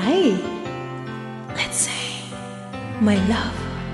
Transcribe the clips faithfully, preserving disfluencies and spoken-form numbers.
Hey, let's say, my love.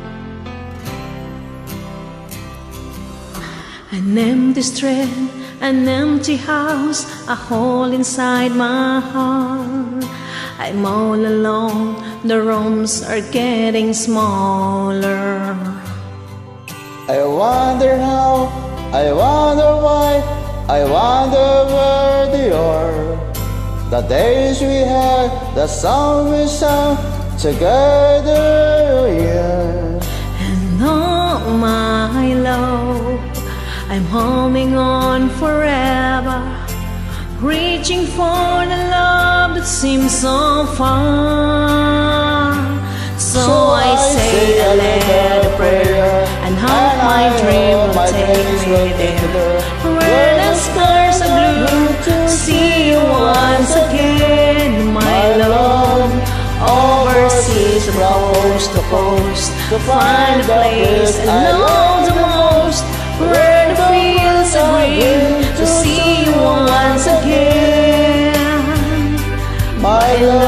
An empty street, an empty house, a hole inside my heart. I'm all alone, the rooms are getting smaller. I wonder how, I wonder why, I wonder where they are. The days we had, the song we sang together, yeah. And oh my love, I'm holding on forever, reaching for the love that seems so far. So, so I, I say a little prayer, and hope my dream will take me there, where the stars are blue, to see you once again, my love. Overseas, from coast to coast, to find a place I love the most, where the fields are green, to see you once again, my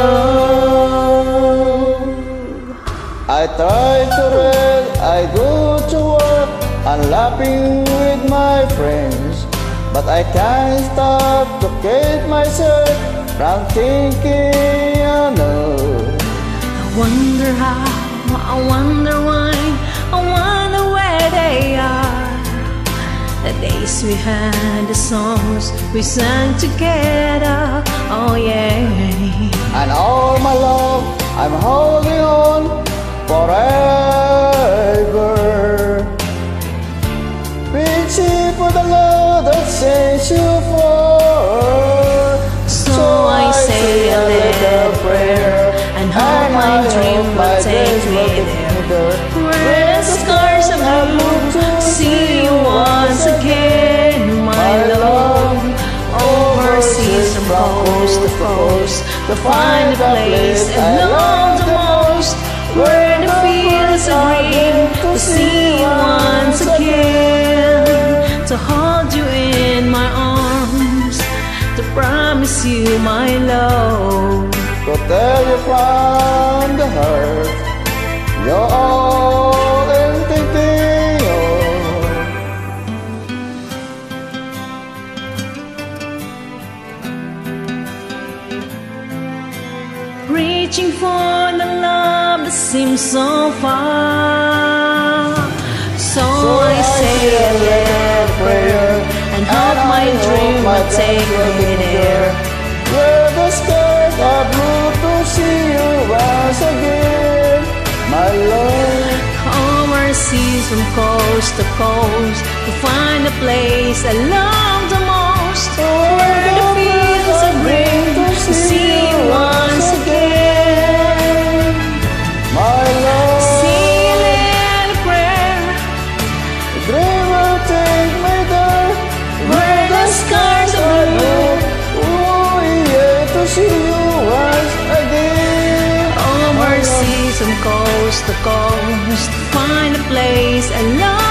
love. I try to read, I go to work, I'm laughing with my friends, but I can't stop to keep myself from thinking, I know. I wonder how, I wonder why, I wonder where they are. The days we had, the songs we sang together, oh yeah. And all my love, I'm holding on forever, reaching for the love that sends you for. So, so I say a little prayer, and hope my dream will take me there, where the scars are blue, to see you once again, my love. Overseas, from coast to coast, to find a place I love the most, where the fields are green, to see you once again, to hold you in my arms, to promise you my love, to tell you from the heart, you're all I'm thinking of. Reaching for the love that seems so far. So, so I say a little prayer, and hope my dream will take me there, where the skies are blue, to see you once again, my love. Overseas, from coast to coast, to find a place I love the most, where the fields are green, to see you once again, my love. Say a little prayer, the dream will take me there, where the scars are blue, oh yeah, to see you once again. Overseas, from coast to coast, to find a place I love